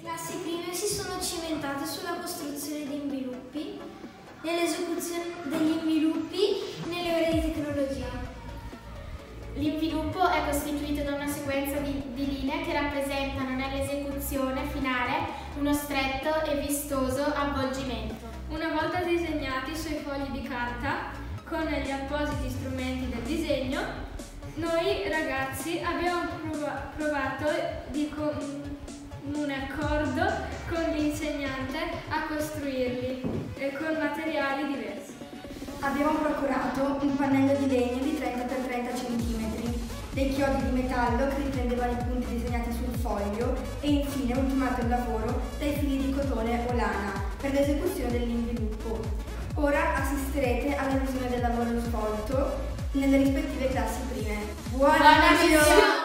classi prime si sono cimentate sulla costruzione di inviluppi, nell'esecuzione degli inviluppi nelle ore di tecnologia. L'inviluppo è costituito da una sequenza di linee che rappresentano nell'esecuzione finale uno stretto e vistoso avvolgimento. Una volta disegnati sui fogli di carta, con gli appositi strumenti del disegno, noi ragazzi abbiamo provato di comune accordo con l'insegnante a costruirli con materiali diversi. Abbiamo procurato un pannello di legno di 30x30 cm, dei chiodi di metallo che riprendevano i punti disegnati sul foglio e infine ultimato il lavoro dai fili di cotone o lana per l'esecuzione dell'inviluppo. Ora assisterete alla visione del lavoro svolto nelle rispettive classi prime. Buona visione!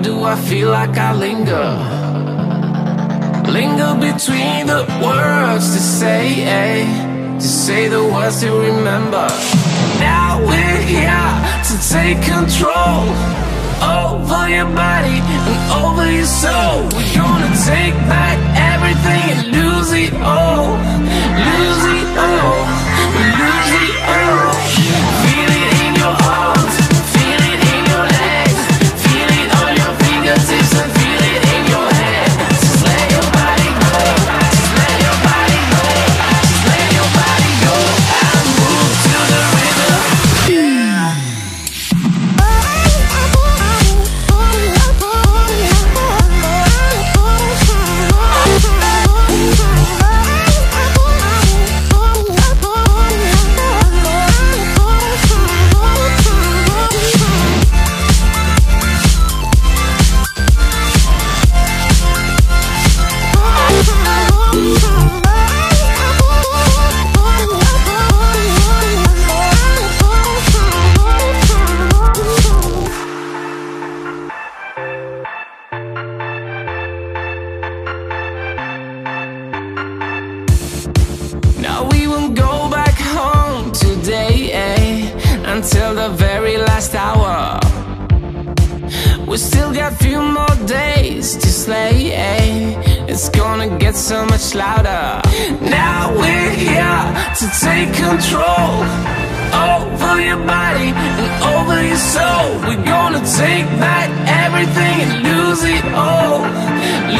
do I feel like I linger? Linger between the words to say the words to remember. Now we're here to take control over your body and over your soul. We're gonna take back everything and lose it all. Lose it all. Lose it all. Feel it in your arms, feel it in your legs, feel it on your fingertips and feel it in your head. Just let your body go, just let your body go, just let your body go and move to the rhythm. Now we won't go back home today, until the very last hour. We still got a few more days to slay, it's gonna get so much louder. Now we're here to take control over your body and over your soul. We're gonna take back everything and lose it all.